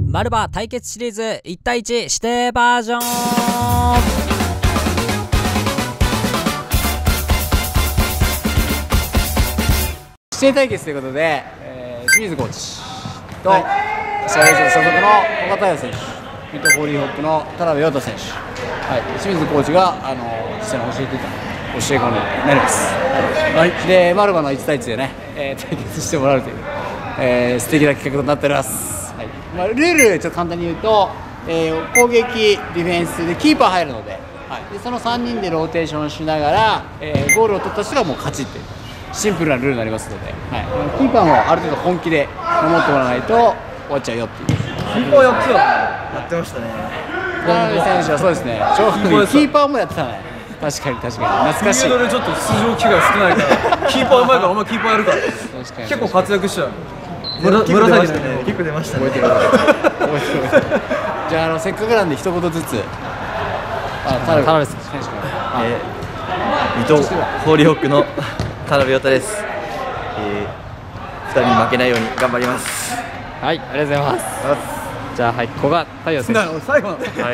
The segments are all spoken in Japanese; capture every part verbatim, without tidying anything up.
マルバ対決シリーズいち対いち指定バージョン。 指定対決ということで、えー、清水コーチと、はい、シャレーズ所属の古賀太陽選手、ミッドホーリーホップの田辺陽太選手、はい、清水コーチがあの実際に教えていた教え子になります。はい、でマルバのいち対いちでね、えー、対決してもらうという、えー、素敵な企画となっております。はい、まあ、ルールちょっと簡単に言うと、えー、攻撃、ディフェンスでキーパー入るので、はい、でそのさんにんでローテーションしながら、えー、ゴールを取った人がもう勝ちっていうシンプルなルールになりますので、はい、キーパーもある程度本気で守ってもらわないと終わっちゃうよっていう。 キーパーよっつはやってましたね。 田辺選手はそうですね、キーパーもやってたね。確かに確かに懐かしい。 フィールドでちょっと出場機会少ないからキーパーうまいからお前キーパーやるから結構活躍したよ。紫でね、結構出ましたね。覚えてる覚えてるじゃあ、あのせっかくなんで一言ずつあ田辺選手からえー、水戸ホーリーホックの田辺陽太です。えー、ふたりに負けないように頑張ります。 はい、ありがとうございます。じゃあ、はい、古賀太陽選手。 最後なの。 はい。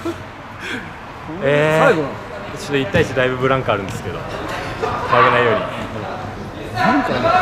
えー、最後なの。ちょっといち対いちだいぶブランクあるんですけど、負けないように頑張ります。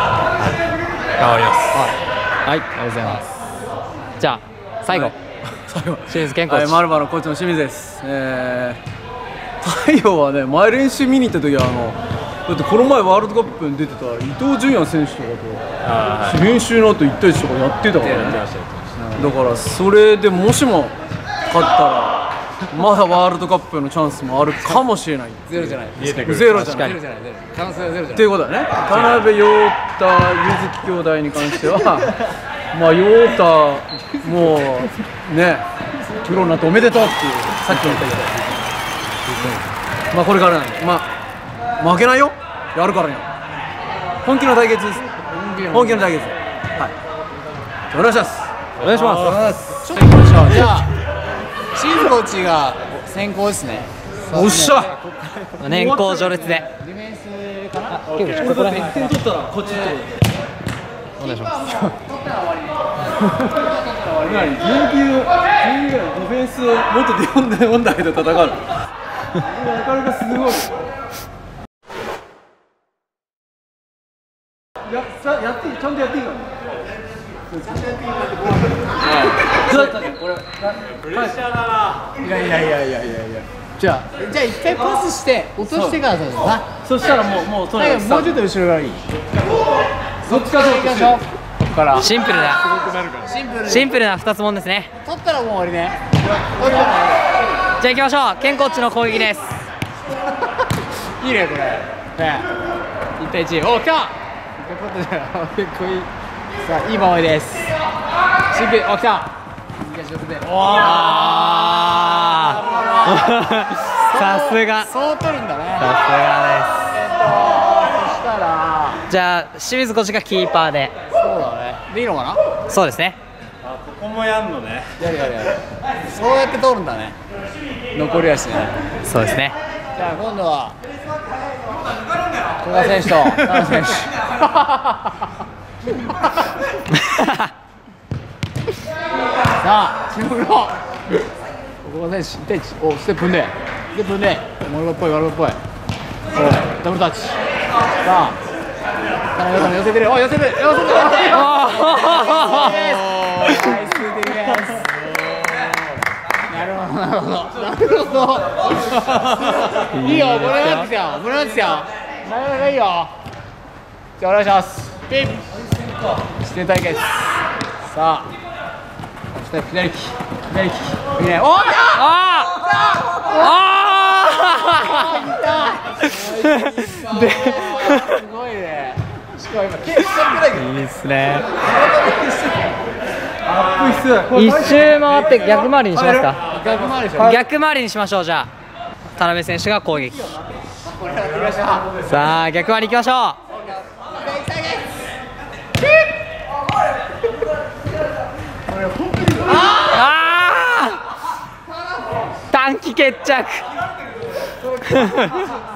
はい、ありがとうございます。じゃあ最後、 最後清水健コーチ、 マルバのコーチの清水です。えー、太陽はね、前練習見に行った時はあのだってこの前ワールドカップに出てた伊東純也選手とかと練習の後いち対いちとかやってたからね。だからそれでもしも勝ったらまだワールドカップのチャンスもあるかもしれない。 ゼロじゃない。 ゼロじゃない。 可能性はゼロじゃない。 っていうことだね。田辺陽太、柚月兄弟に関しては、まあ陽太もうね、プロになっておめでとうっていうさっきも言ったけど、まあこれからなんで、まあ負けないよ。やるからには本気の対決です。本気の対決。はい。お願いします。 お願いします。 ちょっと行きましょう。じゃあ。清水コーチが先行ですね。 おっしゃ。 年功序列で。 ディフェンスかな。 結構ここら辺。 いってん取ったらこっち。 お願いします。 何？研究研究ディフェンスをもっと読んで読んだけど戦う。なかなかすごい。やさやってちゃんとやっていいの？プレッシャーだな。 いやいやいやいやいやいや。じゃあじゃあ一回パスして落としてからだな。 そしたらもうもうそれもうちょっと後ろがいい。どっちかと行きましょう。ここからシンプルなシンプルシンプルな二つもんですね。 取ったらもう終わりね。 じゃあ行きましょう。健コーチの攻撃です。 いいねこれ。ね。一対一。お、来た。結構いい。さあいい守りです。シンプル。お、来た。 さすが。 そう取るんだね。 さすがです。 えっとそしたらじゃあ清水コーチがキーパーで。 そうだね。でいいのかな？ そうですね。 あ、ここもやんのね。 やるやるやる。そうやって通るんだね。残り足ね。 そうですね。 じゃあ今度は古賀選手と田辺選手。さあ注目の古賀選手いち対いち。おステップ踏んでステップ踏んでモルバっぽいワルバっぽい。おダブルタッチ。さあ田辺さん寄せてる。お寄せてる寄せてる。ナイスディフェンス。なるほどなるほどなるほど。いいよこれなんですよこれなんですよ。なかなかいいよ。じゃあお願いします。ピッ指定対決。さあそして左利き左利きいいね。おーあああすごいね。しかも今手使ってないけどいいですね。 一周回って逆回りにしますか。 逆回りでしょ。 逆回りにしましょう。じゃあ田辺選手が攻撃。 これやってきました。 さあ逆回りいきましょう。ああ短期決着。 ストップーってストッ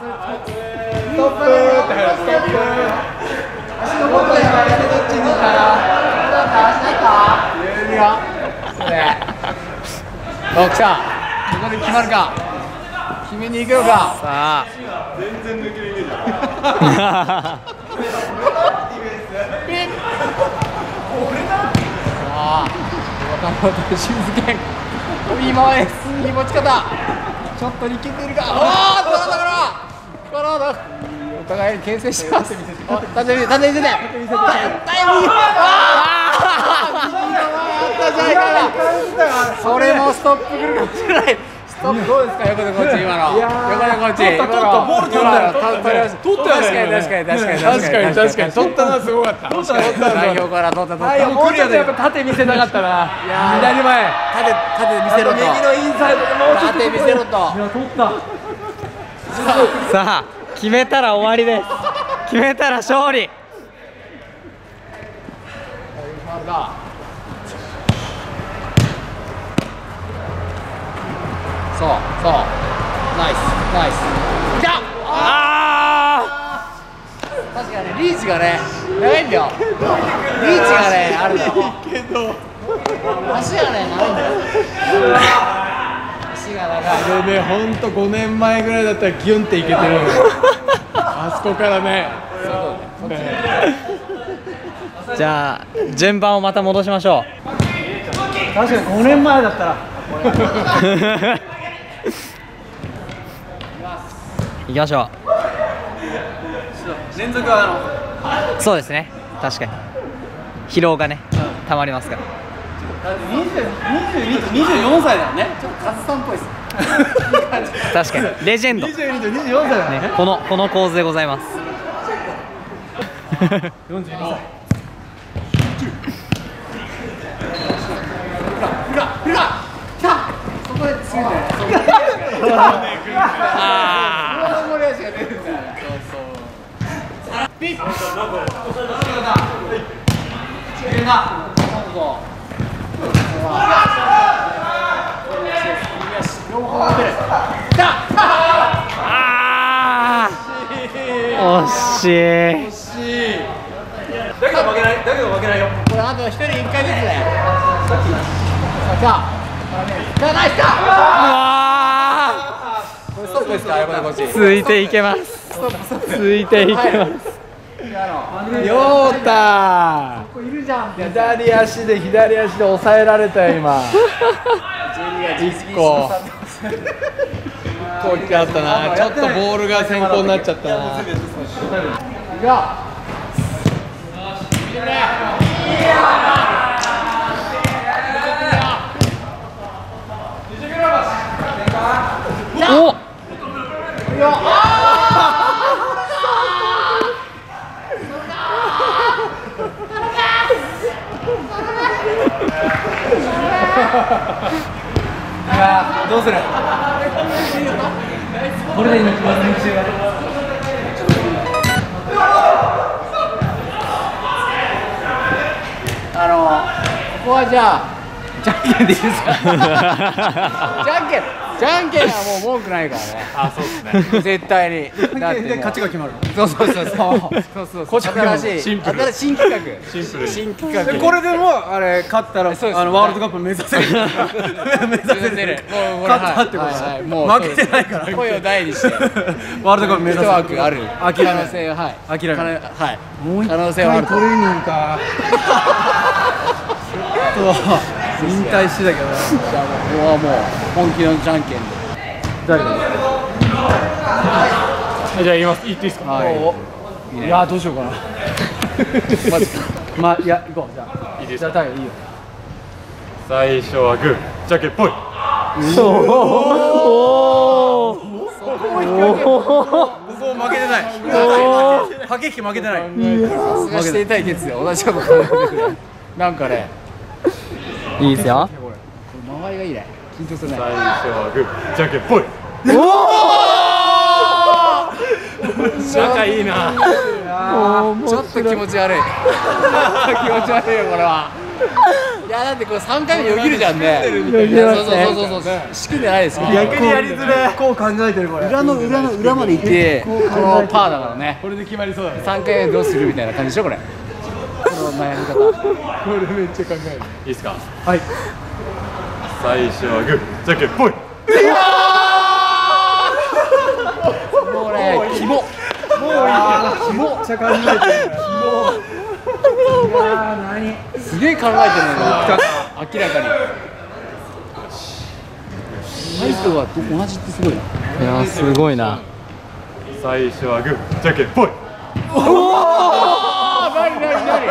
プー。足の方向にどっちにいたら。足だった足だった。 ね。お、来た。ここで決まるか。決めに行くのか。 さあ全然抜けるイメージ。 ああ、渡辺清水健、いい間合いです。いい持ち方。ちょっと力んでいるか。おお、このところ。このところ。お互いに牽制してます。縦見せて、縦見せて。タイム。あったじゃないかな。それもストップくるかもしれない。ストップどうですか、横田コーチ、今の。横田コーチ、今の。ボール取ったよ。取ったよ。確かに、確かに、確かに、確かに、確かに、取ったのはすごかった。取った、取った、代表から取った、取った。 もうちょっとやっぱ縦見せたかったな。左前。 縦、縦見せろと。 右のインサイドでもうちょっと。 縦見せろと。 いや、取った。 さあ決めたら終わりです。決めたら勝利。 そう、そう。ナイス、ナイス。きた。 あ確かにリーチがね、長いんだよ。リーチがね、あるんだよ。足がね、長いんだよ。足が長い。 これね、ほんとごねんまえぐらいだったらギュンっていけてる。あそこからね。 ーじゃあ順番をまた戻しましょ確かにごねんまえだったら。 う。行きましょ連続はあの。 う。そうですね、確かに疲労がねたまりますから。 にじゅうに、にじゅうよんさいだよね。 ちょっとカズさんっぽいっす。 確かにレジェンド、 にじゅうにとにじゅうよんさいだね。 このこの構図でございます。 よんじゅうにさい。 裏、裏、裏。来た。そこでついんだよ。 あこの森足が出るんだよ。そうそう。ピッ。 あー惜しい。 だけど負けない、だけど負けないよ。 これあと一人一回ずつね。さあ、じゃあナイスか。 あこれストップですか、横田コーチ。 ーついていけます。ついていけます。 よーたここいるじゃん。 左足で左足で抑えられたよ今。一個。こうあったな。ちょっとボールが先行になっちゃったな。 いくよ。 おっいやどうする。これで今練習が。 あのここはじゃあじゃんけんでいいですか。じゃんけん、じゃんけんはもう文句ないからね。 あ、そうですね。 絶対に。だってもう勝ちが決まるの。 そうそうそうそう。そうそう。新しいシンプル新しい新企画。 シンプルに新企画。 でこれでもあれ勝ったらあそうですのワールドカップ目指せる。目指せる。 もう勝ったってことはいはいもう負けてないから。 声を大にして。 ワールドカップ目指せる。 一枠ある。 諦め可能性ははい。 諦め可能はい。 もう一可能性はある。 回トレーニングか。ちょっと引退してたけどな。 じゃあもうここはもう本気のじゃんけんで。 誰だ。 じゃあ言います。言っていいですか。 はい。 いやどうしようかな。 マジか。 まあいや行こうじゃあ。 いいですか。 じゃあ太陽いいよ。 最初はグー、じゃけんぽい。 おおここ負けてない。駆け引き負けてない。 さすがしていたい決意同じこと考えてくれ。なんかね、 いいですよ。 これ間合いがいいね。緊張するね。 最初はグー、じゃけんぽい。仲いいな。 ちょっと気持ち悪い。気持ち悪いよこれは。いやだってこれさんかいめよぎるじゃんね。そうそうそうそうそう。仕組んでないですよ。 逆にやりづらい。こう考えてるこれ。 裏の裏の裏まで行ってこのパーだからね。 これで決まりそうだね。 さんかいめどうするみたいな感じでしょこれ。この悩み方。 これめっちゃ考える。 いいですか。 はい。 最初はグーじゃんけんぽい。 もうね、キモ。もういい。キモ。めっちゃ考えてる。キモ。いやー、何。すげえ考えてるのよ。明らかに。タイプは同じってすごいな。 いやーすごいな。 最初はグーじゃんけんぽい。 おお。なになになに。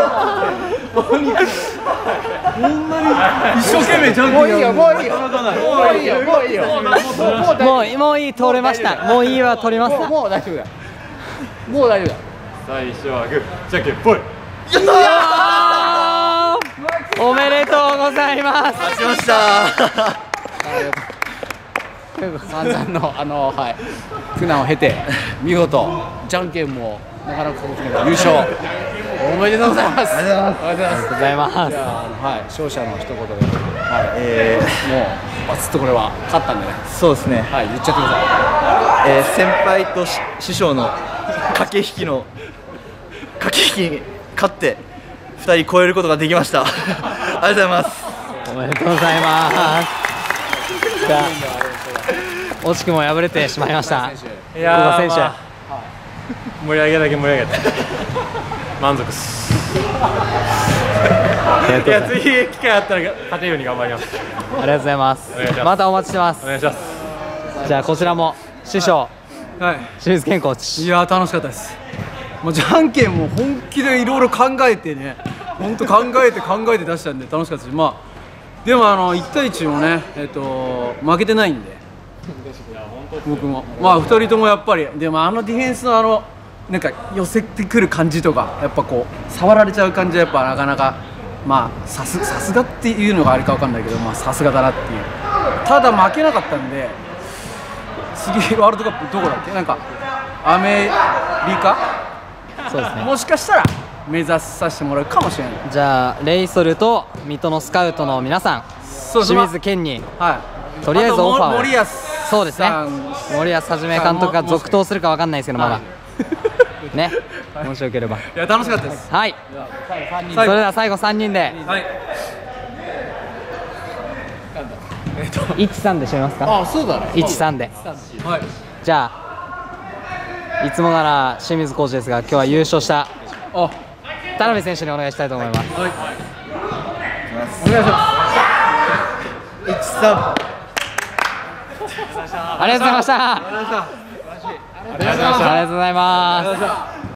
一生懸命じゃんけんもういいよ、もういいよ。もういいよ、もういいよ。 もうもういい、取れました。もういいは取りました。 もう大丈夫だ。もう大丈夫だ。 最初はグーじゃんけんぽい。 おめでとうございます。 勝ちました。 散々のあのはい苦難を経て見事じゃんけんもなかなか優勝おめでとうございます。ありがとうございます。 ありがとうございます。 じゃああのはい勝者の一言で、はいえもうバツッとこれは勝ったんでね、 ー、そうですね、 はい言っちゃってくださえー、先輩とし師匠の駆け引きの駆け引きに勝ってふたり超えることができました。ありがとうございます。 おめでとうございます。じゃあ惜しくも敗れてしまいました。 いやー、 選手、 まあ、盛り上げだけ盛り上げて満足っす。いや次機会あったら勝てるように頑張ります。 ありがとうございますお願いします。 またお待ちしてますお。願いします。 じゃあこちらも師匠はい清水健コーチ。 いやー楽しかったです。もうじゃんけんも本気でいろいろ考えてね、本当考えて考えて出したんで楽しかったですし、まあでもあのいち対いちもね、えっと負けてないんで、僕もまあふたりともやっぱりでもあのディフェンスのあのなんか寄せてくる感じとかやっぱこう触られちゃう感じはやっぱなかなかまあさすさすがっていうのがあれかわかんないけど、まあさすがだなっていう。ただ負けなかったんで、次ワールドカップどこだっけ、なんかアメリカ、 そうですね。 もしかしたら目指させてもらうかもしれない。 じゃあレイソルと水戸のスカウトの皆さん、 そう清水健にはいとりあえずオファーを。 あと森保そうですねさん。 森保一監督が続投するかわかんないですけどまだね、もしよければ。 いや楽しかったです。 はい。それでは最後さんにんではい。 いちさんで締めますか。 あそうだねいちさんで。 はい。 じゃあいつもなら清水コーチですが今日は優勝したあ、 田辺選手にお願いしたいと思います。 はい。 お願いしまいちさんありがとうございました。ありがとうございます。